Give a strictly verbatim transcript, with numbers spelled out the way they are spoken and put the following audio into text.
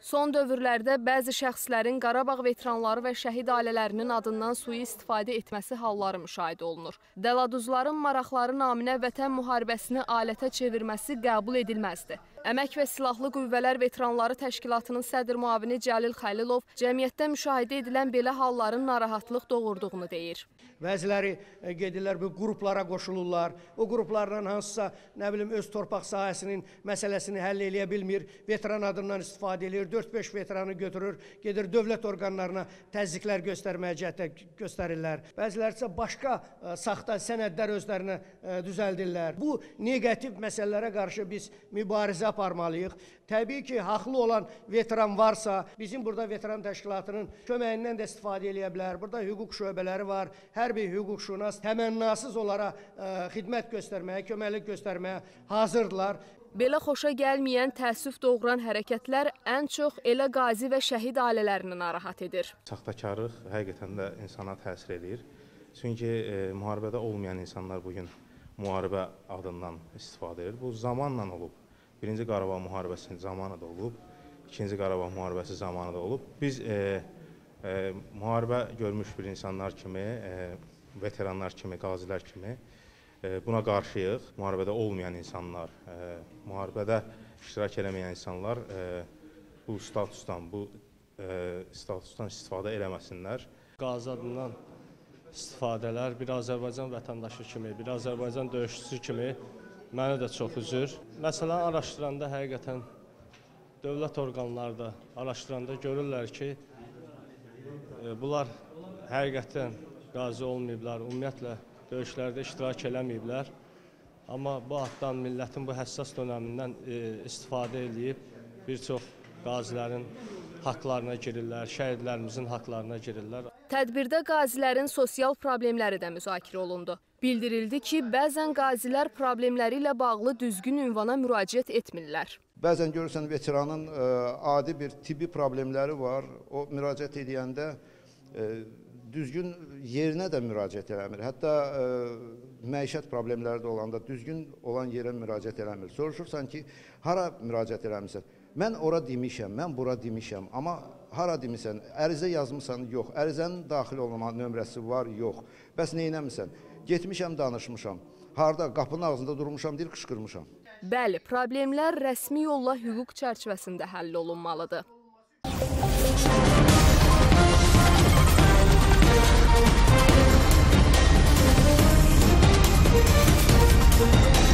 Son dövrlərdə bəzi şəxslərin Qarabağ veteranları və şəhid ailələrinin adından sui-istifadə etməsi halları müşahidə olunur. Dəladuzların maraqları naminə vətən müharibəsini alətə çevirməsi qəbul edilməzdir. Əmək və Silahlı Qüvvələr Veteranları Təşkilatının sədr müavini Cəlil Xəlilov cəmiyyətdə müşahidə edilən belə halların narahatlıq doğurduğunu deyir. Bəziləri gedirlər bu qruplara qoşulurlar. O qruplardan hansısa, nə bilim, öz torpaq sahəsinin məsələsini həll eləyə bilmir. Veteran adından istifadə edir. dörd beş veteranı götürür, gedir dövlət orqanlarına təzyiqlər göstərməyə cəhətdə göstərirlər. Bəziləri isə başqa ə, saxta sənədlər özlərinə ə, düzəldirlər. Bu negativ məsələlərə qarşı biz mübarizə aparmalıyıq. Təbii ki, haqlı olan veteran varsa, bizim burada veteran təşkilatının köməyindən də istifadə edə bilər. Burada hüquq şöbələri var. Hər bir hüquqşünas təmənnasız onlara ə, xidmət göstərməyə, köməklik göstərməyə hazırdılar. Belə xoşa gəlməyən, təəssüf doğuran hərəkətlər ən çox elə qazi və şəhid ailələrini narahat edir. Saxtakarlıq həqiqətən də insana təsir edir. Çünki e, müharibədə olmayan insanlar bugün müharibə adından istifadə edir. Bu zamanla olub. Birinci Qarabağ müharibəsinin zamanı da olub. İkinci Qarabağ müharibəsi zamanı da olub. Biz e, e, müharibə görmüş bir insanlar kimi, e, veteranlar kimi, qazilər kimi buna qarşıyıq. Müharibədə olmayan insanlar, e, müharibədə iştirak eləməyən insanlar e, bu statusdan, bu e, statusdan istifadə eləməsinlər. Qazi adından istifadələr bir Azərbaycan vətəndaşı kimi, bir Azərbaycan döyüşçüsü kimi məni də çox üzür. Məsələn, araşdıranda həqiqətən dövlət orqanları da araşdıranda görürlər ki, e, bunlar həqiqətən qazi olmayıblar, ümumiyyətlə döyüşlərdə iştirak eləməyiblər. Amma bu addan millətin bu həssas dönəmindən e, istifadə edib bir çox qazilərin haqlarına girirlər, şəhidlərimizin haqlarına girirlər. Tədbirdə qazilərin sosial problemləri də müzakirə olundu. Bildirildi ki, bəzən qazilər problemləri ilə bağlı düzgün ünvana müraciət etmirlər. Bəzən görürsən, veteranın e, adi bir tibbi problemləri var. O müraciət edəndə e, düzgün yerinə də müraciət eləmir. Hətta e, məişət problemləri də olanda düzgün olan yerə müraciət eləmir. Soruşursan ki, hara müraciət eləmirsən? Mən ora demişəm, mən bura demişəm. Amma hara demişsən? Ərizə yazmışsan? Yox. Ərizənin daxil olma nömrəsi var? Yox. Bəs neynəmirsən? Getmişəm, danışmışam. Harada? Qapının ağzında durmuşam, deyir, qışqırmışam. Bəli, problemlər rəsmi yolla hüquq çərçivəsində həll olunmalıdır. We'll be right back.